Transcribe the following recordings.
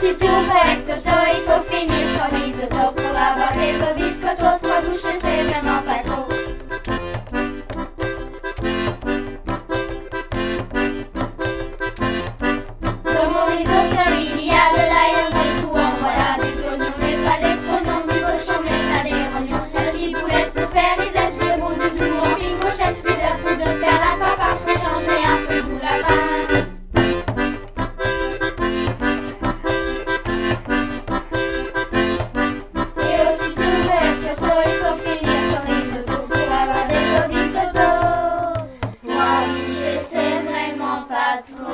aussitôt veut être costaud, il faut finir ton risotto. Pour avoir des beaux biscottos, 3 bouchées c'est vraiment pas trop. Dans mon risotto il y a de l'ail, un peu tout, en voilà des oignons, mais pas d'électronomes, du cochon, mais pas des rognons. Il y a aussi poulette pour faire les ailes, des bons doudous en fine brochette, de la poudre de faire la papa, pour changer un peu tout la pâte. Et aussitôt veut être costaud, il faut finir ton risotto pour avoir des beaux biscottos. 3 bouchées c'est vraiment pas trop.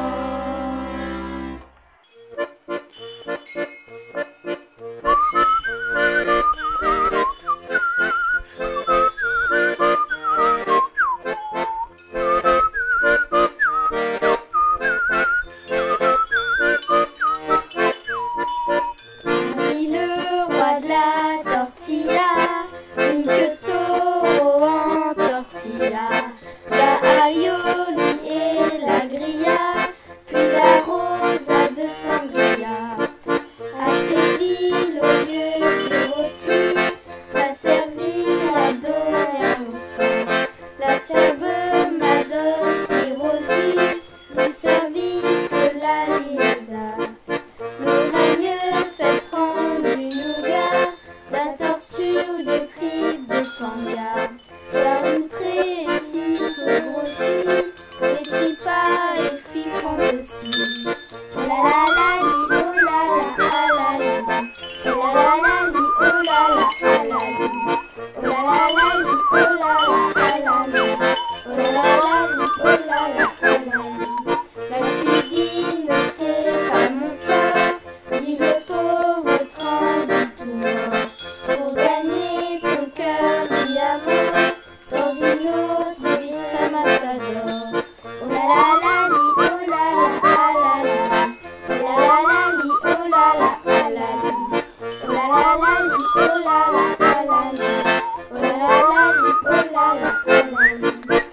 Henri le roi de la tortilla, une queue de taureau en tortilla, la aioli et la grilla, puis la rosa de sangria. À Séville, au lieu de rôti, la servie la donne aussi. La serbe madone et Rosie, le service de la liaisa. L'aurait mieux fait prendre du nougat, la tortue ou des tripes de tanga. La outrée est si tout grossie, les tripas et filles prendre aussi. Oh la la la li, oh la la ah la li. Oh la la la li, oh la la ah la li. Oh la la la li, oh la la ah la li. Oh la la la li, oh la la ah la li. La cuisine c'est pas mon fort, dit le pauvre transitoire. Pour gagner ton cœur diamant, dans une autre vie à matador. Oh la la la li, oh la la ah la li. Oh la la la li, oh la la ah la li. Oh la la la li, oh la la ah la li. Oh la la la li, oh la la ah la li.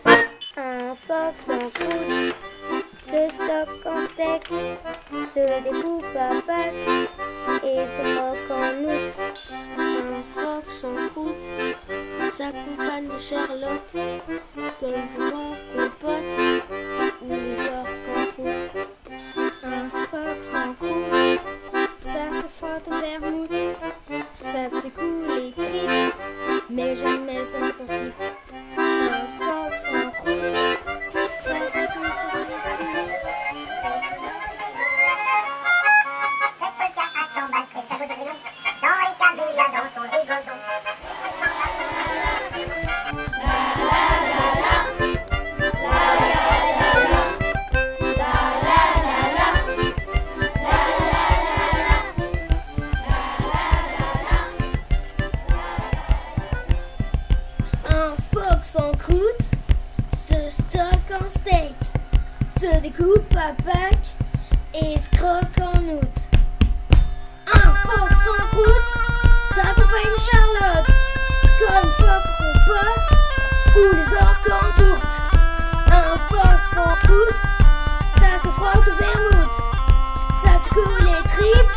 Un phoque en croûte, se stocke en steak, se découpe à pâte et se croque en outre. Un phoque sans croûte s'accompagne de Charlotte, comme vent compote ou les orques en troute. Un phoque sans croûte, ça se frotte au vermouth, ça te secoue les tripes, mais jamais ça ne constipe. Un phoque sans croûte, ça se frotte et ça se discute. Un phoque sans croûte se stocke en steak, se découpe à Pâques et se croque en août. Un phoque sans croûte s'accompagne Charlotte, comme phoque compote ou les orques en tourte. Un phoque sans croûte, ça se frotte au vermouth, ça te coule les tripes,